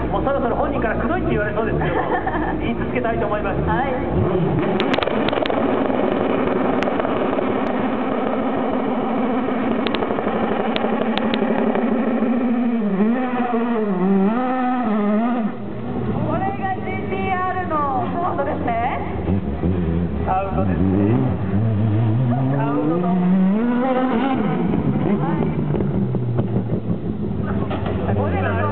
もうそろそろ本人からくどいって言われそうですけども言い続けたいと思います。 はい。 サウンドですね。サウンドのこれは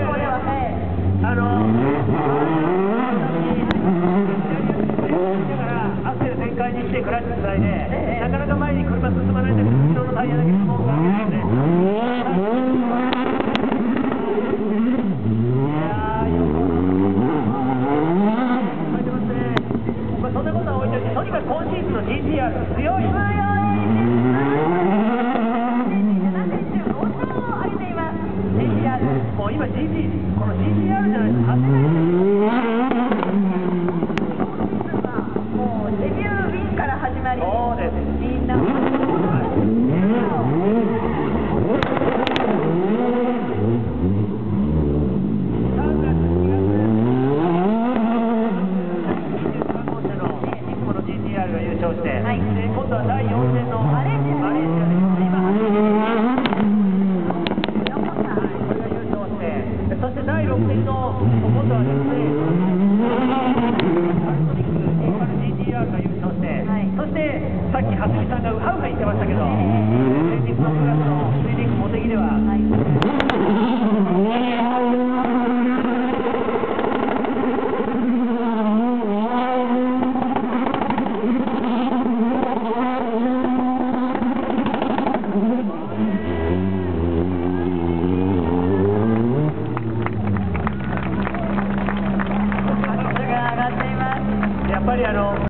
アクセル全開にしてクラッチつないで、なかなか前に車進まないんだけど後ろのタイヤだけ進もうがあるんですね。そんなことは置いといて、とにかく今シーズンの GTR 強い。もう今 GT、この GTR じゃないと勝てないんですよ。 もうデビューウィンから始まり、 そうです。 みんな GTR が優勝して、 はい、 で今度は第4戦のマレーシアで今走っているこれが優勝して、そして第6戦の今度はですねパルトリックGTR が優勝して、はい、そしてさっき蓮見さんがウハウハ言ってましたけど、先日の9月のスイディングモテギでは、やっぱり